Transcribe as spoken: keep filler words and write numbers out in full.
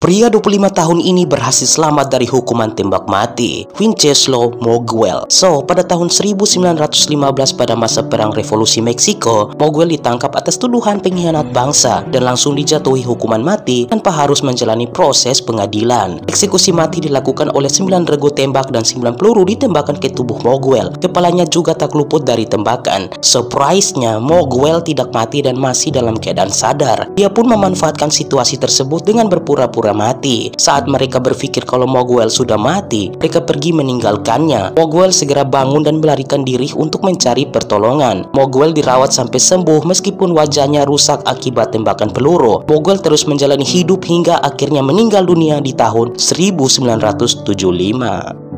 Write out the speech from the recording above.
Pria dua puluh lima tahun ini berhasil selamat dari hukuman tembak mati, Wenceslao Moguel. So, pada tahun seribu sembilan ratus lima belas pada masa Perang Revolusi Meksiko, Moguel ditangkap atas tuduhan pengkhianat bangsa dan langsung dijatuhi hukuman mati tanpa harus menjalani proses pengadilan. Eksekusi mati dilakukan oleh sembilan regu tembak dan sembilan peluru ditembakkan ke tubuh Moguel. Kepalanya juga tak luput dari tembakan. Surprise-nya, Moguel tidak mati dan masih dalam keadaan sadar. Dia pun memanfaatkan situasi tersebut dengan berpura-pura mati. Saat mereka berpikir kalau Moguel sudah mati, mereka pergi meninggalkannya. Moguel segera bangun dan melarikan diri untuk mencari pertolongan. Moguel dirawat sampai sembuh meskipun wajahnya rusak akibat tembakan peluru. Moguel terus menjalani hidup hingga akhirnya meninggal dunia di tahun seribu sembilan ratus tujuh puluh lima.